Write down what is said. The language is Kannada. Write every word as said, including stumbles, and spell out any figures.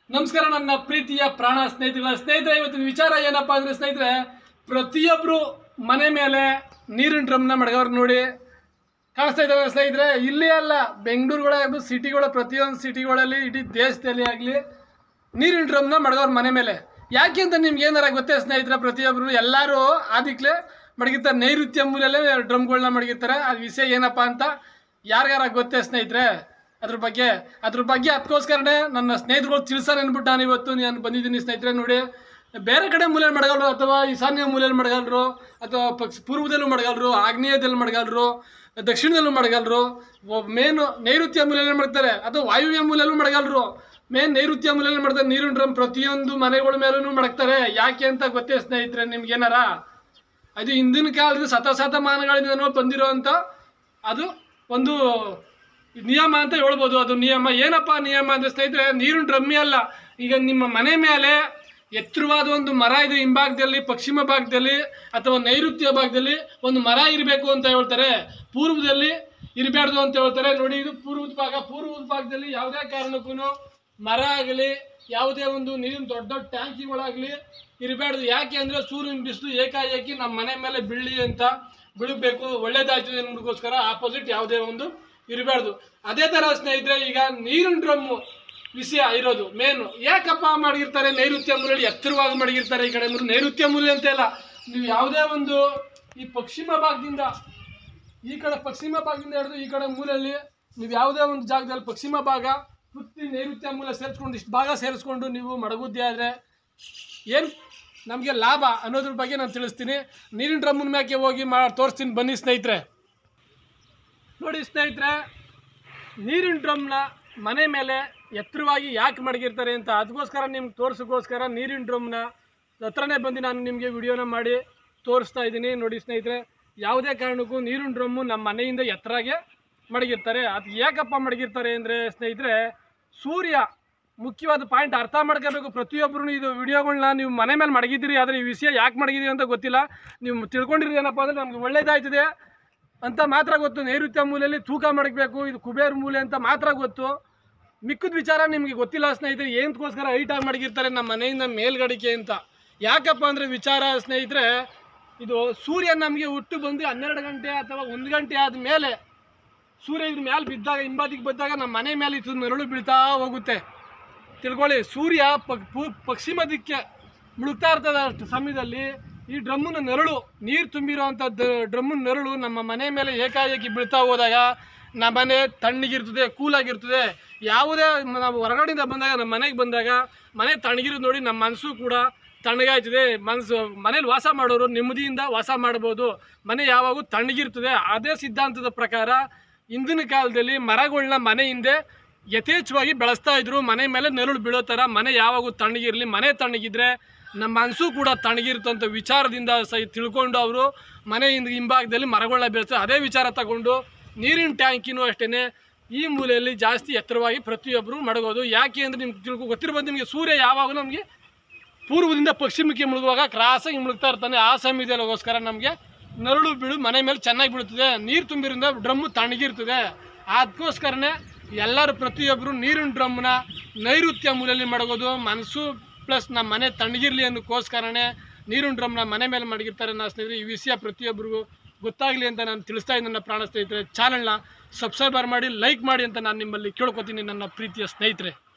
ನಮಸ್ಕಾರ ನನ್ನ ಪ್ರೀತಿಯ ಪ್ರಾಣ ಸ್ನೇಹಿತಗಳ ಸ್ನೇಹಿತರೆ, ಇವತ್ತಿನ ವಿಚಾರ ಏನಪ್ಪಾ ಅಂದರೆ ಸ್ನೇಹಿತರೆ, ಪ್ರತಿಯೊಬ್ಬರು ಮನೆ ಮೇಲೆ ನೀರಿನ ಡ್ರಮ್ನ ಮಡಗವ್ರು ನೋಡಿ ಕಾಣಿಸ್ತಾ ಇದ್ದಾರೆ ಸ್ನೇಹಿತರೆ. ಇಲ್ಲಿ ಅಲ್ಲ, ಬೆಂಗಳೂರುಗಳಾಗಲಿ ಸಿಟಿಗಳ ಪ್ರತಿಯೊಂದು ಸಿಟಿಗಳಲ್ಲಿ ಇಡೀ ದೇಶದಲ್ಲಿ ಆಗಲಿ ನೀರಿನ ಡ್ರಮ್ನ ಮಡಗವ್ರು ಮನೆ ಮೇಲೆ. ಯಾಕೆ ಅಂತ ನಿಮ್ಗೆ ಏನಾರ ಗೊತ್ತೇ ಸ್ನೇಹಿತರೆ? ಪ್ರತಿಯೊಬ್ಬರು ಎಲ್ಲರೂ ಆದಿಕ್ಲೆ ಮಡಗಿರ್ತಾರೆ, ನೈಋತ್ಯ ಮೂಲಲ್ಲೇ ಡ್ರಮ್ಗಳನ್ನ ಮಡಗಿರ್ತಾರೆ. ಅದು ವಿಷಯ ಏನಪ್ಪ ಅಂತ ಯಾರಿಗಾರ ಗೊತ್ತೇ ಸ್ನೇಹಿತರೆ? ಅದ್ರ ಬಗ್ಗೆ ಅದ್ರ ಬಗ್ಗೆ ಅದಕ್ಕೋಸ್ಕರನೇ ನನ್ನ ಸ್ನೇಹಿತರುಗಳು ತಿಳಿಸೋಣ ಅಂದ್ಬಿಟ್ಟು ನಾನು ಇವತ್ತು ನಾನು ಬಂದಿದ್ದೀನಿ ಸ್ನೇಹಿತರೆ. ನೋಡಿ, ಬೇರೆ ಕಡೆ ಮೂಲೆಯಲ್ಲಿ ಮಡಗಲ್ರು, ಅಥವಾ ಈಶಾನ್ಯ ಮೂಲೆಯಲ್ಲಿ ಮಡಗಲ್ರು, ಅಥವಾ ಪಕ್ಷ ಪೂರ್ವದಲ್ಲೂ ಮಡಗಲ್ರು, ಆಗ್ನೇಯದಲ್ಲಿ ಮಡಗಲ್ರು, ದಕ್ಷಿಣದಲ್ಲೂ ಮಡಗಲ್ರು, ಮೇನು ನೈಋತ್ಯ ಮೂಲೆಯಲ್ಲಿ ಮಾಡ್ತಾರೆ, ಅಥವಾ ವಾಯುವ್ಯ ಮೂಲೆಯಲ್ಲೂ ಮಡಗಲ್ರು. ಮೇನ್ ನೈಋತ್ಯ ಮೂಲೆಯಲ್ಲಿ ಮಾಡ್ತಾರೆ. ನೀರಿನ ಡ್ರಮ್ ಪ್ರತಿಯೊಂದು ಮನೆಗಳ ಮೇಲೂ ಮಡಗ್ತಾರೆ. ಯಾಕೆ ಅಂತ ಗೊತ್ತೇ ಸ್ನೇಹಿತರೆ ನಿಮ್ಗೇನಾರ? ಅದು ಹಿಂದಿನ ಕಾಲದ ಶತಶತಮಾನಗಳಿಂದ ಬಂದಿರೋ ಅಂಥ ಅದು ಒಂದು ನಿಯಮ ಅಂತ ಹೇಳ್ಬೋದು. ಅದು ನಿಯಮ ಏನಪ್ಪ ನಿಯಮ ಅಂದರೆ ಸ್ನೇಹಿತರೆ, ನೀರಿನ ಡ್ರಮ್ಮಿ ಅಲ್ಲ. ಈಗ ನಿಮ್ಮ ಮನೆ ಮೇಲೆ ಎತ್ತರವಾದ ಒಂದು ಮರ ಇದೆ, ಹಿಂಭಾಗದಲ್ಲಿ ಪಶ್ಚಿಮ ಭಾಗದಲ್ಲಿ ಅಥವಾ ನೈಋತ್ಯ ಭಾಗದಲ್ಲಿ ಒಂದು ಮರ ಇರಬೇಕು ಅಂತ ಹೇಳ್ತಾರೆ, ಪೂರ್ವದಲ್ಲಿ ಇರಬಾರ್ದು ಅಂತ ಹೇಳ್ತಾರೆ. ನೋಡಿ, ಇದು ಪೂರ್ವದ ಭಾಗ. ಪೂರ್ವದ ಭಾಗದಲ್ಲಿ ಯಾವುದೇ ಕಾರಣಕ್ಕೂ ಮರ ಆಗಲಿ ಯಾವುದೇ ಒಂದು ನೀರಿನ ದೊಡ್ಡ ದೊಡ್ಡ ಟ್ಯಾಂಕಿಗಳಾಗಲಿ ಇರಬಾರ್ದು. ಯಾಕೆ ಅಂದರೆ ಸೂರ್ಯನ ಬಿಸಿಲು ಏಕಾಏಕಿ ನಮ್ಮ ಮನೆ ಮೇಲೆ ಬೀಳಿ ಅಂತ ಬೀಳಬೇಕು, ಒಳ್ಳೇದಾಗ್ತದೆ ಅನ್ನೋದಕ್ಕೋಸ್ಕರ ಆಪೋಸಿಟ್ ಯಾವುದೇ ಒಂದು ಇರಬಾರ್ದು. ಅದೇ ಥರ ಸ್ನೇಹಿತರೆ, ಈಗ ನೀರಿನ ಡ್ರಮ್ಮು ವಿಷಯ ಇರೋದು ಮೇನು. ಯಾಕಪ್ಪ ಮಡಗಿರ್ತಾರೆ ನೈಋತ್ಯ ಮೂಲೆಯಲ್ಲಿ ಎತ್ತರವಾಗಿ ಮಡಗಿರ್ತಾರೆ? ಈ ಕಡೆ ನೈಋತ್ಯ ಮೂಲೆ ಅಂತ ಇಲ್ಲ, ನೀವು ಯಾವುದೇ ಒಂದು ಈ ಪಶ್ಚಿಮ ಭಾಗದಿಂದ ಈ ಕಡೆ ಪಶ್ಚಿಮ ಭಾಗದಿಂದ ಹಿಡಿದು ಈ ಕಡೆ ಮೂಲೆಯಲ್ಲಿ ನೀವು ಯಾವುದೇ ಒಂದು ಜಾಗದಲ್ಲಿ ಪಶ್ಚಿಮ ಭಾಗ ಪೂರ್ತಿ ನೈಋತ್ಯ ಮೂಲೆ ಸೇರಿಸ್ಕೊಂಡು ಇಷ್ಟು ಭಾಗ ಸೇರಿಸ್ಕೊಂಡು ನೀವು ಮಡಗುದ್ದೆ ಆದರೆ ಏನು ನಮಗೆ ಲಾಭ ಅನ್ನೋದ್ರ ಬಗ್ಗೆ ನಾನು ತಿಳಿಸ್ತೀನಿ. ನೀರಿನ ಡ್ರಮ್ಮನ ಮ್ಯಾಕೆ ಹೋಗಿ ಮಾ ತೋರಿಸ್ತೀನಿ ಬನ್ನಿ ಸ್ನೇಹಿತರೆ. ನೋಡಿ ಸ್ನೇಹಿತರೆ, ನೀರಿನ ಡ್ರಮ್ನ ಮನೆ ಮೇಲೆ ಎತ್ತರವಾಗಿ ಯಾಕೆ ಮಡಗಿರ್ತಾರೆ ಅಂತ ಅದಕ್ಕೋಸ್ಕರ ನಿಮ್ಗೆ ತೋರಿಸೋಕ್ಕೋಸ್ಕರ ನೀರಿನ ಡ್ರಮ್ನ ಹತ್ರನೇ ಬಂದು ನಾನು ನಿಮಗೆ ವಿಡಿಯೋನ ಮಾಡಿ ತೋರಿಸ್ತಾ ಇದ್ದೀನಿ. ನೋಡಿ ಸ್ನೇಹಿತರೆ, ಯಾವುದೇ ಕಾರಣಕ್ಕೂ ನೀರಿನ ಡ್ರಮ್ಮು ನಮ್ಮ ಮನೆಯಿಂದ ಎತ್ತರಾಗೆ ಮಡಗಿರ್ತಾರೆ. ಅದು ಯಾಕಪ್ಪ ಮಡಗಿರ್ತಾರೆ ಅಂದರೆ ಸ್ನೇಹಿತರೆ, ಸೂರ್ಯ ಮುಖ್ಯವಾದ ಪಾಯಿಂಟ್ ಅರ್ಥ ಮಾಡ್ಕೋಬೇಕು ಪ್ರತಿಯೊಬ್ಬರು. ಇದು ವಿಡಿಯೋಗಳನ್ನ ನೀವು ಮನೆ ಮೇಲೆ ಮಡಗಿದ್ದೀರಿ, ಆದರೆ ಈ ವಿಷಯ ಯಾಕೆ ಮಡಗಿದ್ದೀರಿ ಅಂತ ಗೊತ್ತಿಲ್ಲ. ನೀವು ತಿಳ್ಕೊಂಡಿರಿ ಏನಪ್ಪ ಅಂದರೆ ನಮ್ಗೆ ಒಳ್ಳೇದಾಯ್ತದೆ ಅಂತ ಮಾತ್ರ ಗೊತ್ತು. ನೈಋತ್ಯ ಮೂಲೆಯಲ್ಲಿ ತೂಕ ಮಡಗಬೇಕು, ಇದು ಕುಬೇರ್ ಮೂಲೆ ಅಂತ ಮಾತ್ರ ಗೊತ್ತು. ಮಿಕ್ಕದ ವಿಚಾರ ನಿಮಗೆ ಗೊತ್ತಿಲ್ಲ ಸ್ನೇಹಿತರೆ. ಏನಕ್ಕೋಸ್ಕರ ಹೈಟಾಗಿ ಮಡಗಿರ್ತಾರೆ ನಮ್ಮ ಮನೆಯಿಂದ ಮೇಲ್ಗಡಿಕೆ ಅಂತ. ಯಾಕಪ್ಪ ಅಂದರೆ ವಿಚಾರ ಸ್ನೇಹಿತರೆ, ಇದು ಸೂರ್ಯ ನಮಗೆ ಹುಟ್ಟು ಬಂದು ಹನ್ನೆರಡು ಗಂಟೆ ಅಥವಾ ಒಂದು ಗಂಟೆ ಆದಮೇಲೆ ಸೂರ್ಯ ಇದ್ರ ಮೇಲೆ ಬಿದ್ದಾಗ, ಹಿಂಬದಿಗೆ ಬಿದ್ದಾಗ ನಮ್ಮ ಮನೆ ಮೇಲೆ ಇದು ನೆರಳು ಬೀಳ್ತಾ ಹೋಗುತ್ತೆ. ತಿಳ್ಕೊಳ್ಳಿ, ಸೂರ್ಯ ಪಶ್ಚಿಮ ದಿಕ್ಕೆ ಮುಳುಗ್ತಾ ಇರ್ತದೆ ಅಷ್ಟು ಸಮಯದಲ್ಲಿ ಈ ಡ್ರಮ್ಮನ ನೆರಳು, ನೀರು ತುಂಬಿರೋವಂಥದ್ದು ಡ್ರಮ್ಮನ ನೆರಳು ನಮ್ಮ ಮನೆ ಮೇಲೆ ಏಕಾಏಕಿ ಬೀಳ್ತಾ ಹೋದಾಗ ನಮ್ಮ ಮನೆ ತಣ್ಣಗಿರ್ತದೆ, ಕೂಲಾಗಿರ್ತದೆ. ಯಾವುದೇ ನಾವು ಹೊರಗಡೆಯಿಂದ ಬಂದಾಗ ನಮ್ಮ ಮನೆಗೆ ಬಂದಾಗ ಮನೆ ತಣ್ಣಗಿರೋದು ನೋಡಿ ನಮ್ಮ ಮನಸ್ಸು ಕೂಡ ತಣ್ಣಗಾಯ್ತದೆ. ಮನಸ್ಸು ಮನೇಲಿ ವಾಸ ಮಾಡೋರು ನೆಮ್ಮದಿಯಿಂದ ವಾಸ ಮಾಡ್ಬೋದು. ಮನೆ ಯಾವಾಗೂ ತಣ್ಣಗಿರ್ತದೆ. ಅದೇ ಸಿದ್ಧಾಂತದ ಪ್ರಕಾರ ಹಿಂದಿನ ಕಾಲದಲ್ಲಿ ಮರಗಳನ್ನ ಮನೆ ಹಿಂದೆ ಯಥೇಚ್ಛವಾಗಿ ಬೆಳೆಸ್ತಾ ಇದ್ರು. ಮನೆ ಮೇಲೆ ನೆರಳು ಬೀಳೋ ಥರ ಮನೆ ಯಾವಾಗೂ ತಣ್ಣಗಿರಲಿ, ಮನೆ ತಣ್ಣಗಿದ್ರೆ ನಮ್ಮ ಮನಸ್ಸು ಕೂಡ ತಣ್ಣಗಿರ್ತಂಥ ವಿಚಾರದಿಂದ ಸಹ ತಿಳ್ಕೊಂಡು ಅವರು ಮನೆ ಹಿಂದ ಹಿಂಭಾಗದಲ್ಲಿ ಮರಗಳನ್ನ ಬೆಳೆಸ್ತಾರೆ. ಅದೇ ವಿಚಾರ ತಗೊಂಡು ನೀರಿನ ಟ್ಯಾಂಕಿನೂ ಅಷ್ಟೇ ಈ ಮೂಲೆಯಲ್ಲಿ ಜಾಸ್ತಿ ಎತ್ತರವಾಗಿ ಪ್ರತಿಯೊಬ್ಬರು ಮಡಗೋದು. ಯಾಕೆ ಅಂದರೆ ನಿಮ್ಗೆ ತಿಳ್ಕೊ ಗೊತ್ತಿರ್ಬೋದು, ನಿಮಗೆ ಸೂರ್ಯ ಯಾವಾಗಲೂ ನಮಗೆ ಪೂರ್ವದಿಂದ ಪಶ್ಚಿಮಕ್ಕೆ ಮುಳುಗುವಾಗ ಕ್ರಾಸಾಗಿ ಮುಳುಗ್ತಾ ಇರ್ತಾನೆ. ಆ ಸಮಯದಲ್ಲಿಗೋಸ್ಕರ ನಮಗೆ ನೆರಳು ಬೀಳು ಮನೆ ಮೇಲೆ ಚೆನ್ನಾಗಿ ಬೀಳ್ತದೆ, ನೀರು ತುಂಬಿರಿಂದ ಡ್ರಮ್ಮು ತಣ್ಣಗಿರ್ತದೆ. ಅದಕ್ಕೋಸ್ಕರನೇ ಎಲ್ಲರೂ ಪ್ರತಿಯೊಬ್ಬರು ನೀರಿನ ಡ್ರಮ್ನ ನೈಋತ್ಯ ಮೂಲೆಯಲ್ಲಿ ಮಡಗೋದು. ಮನಸ್ಸು ಪ್ಲಸ್ ನಮ್ಮ ಮನೆ ತಣ್ಣಗಿರಲಿ ಅನ್ನೋಕ್ಕೋಸ್ಕರನೇ ನೀರಿನ ಡ್ರಮ್ನ ಮನೆ ಮೇಲೆ ಮಡಗಿರ್ತಾರೆ. ನನ್ನ ಸ್ನೇಹಿತರೆ, ಈ ವಿಷಯ ಪ್ರತಿಯೊಬ್ಬರಿಗೂ ಗೊತ್ತಾಗಲಿ ಅಂತ ನಾನು ತಿಳಿಸ್ತಾ ಇದ್ದೀನಿ. ನನ್ನ ಪ್ರಾಣ ಸ್ನೇಹಿತರೆ, ಚಾನಲ್ನ ಸಬ್ಸ್ಕ್ರೈಬರ್ ಮಾಡಿ, ಲೈಕ್ ಮಾಡಿ ಅಂತ ನಾನು ನಿಮ್ಮಲ್ಲಿ ಕೇಳ್ಕೊತೀನಿ ನನ್ನ ಪ್ರೀತಿಯ ಸ್ನೇಹಿತರೆ.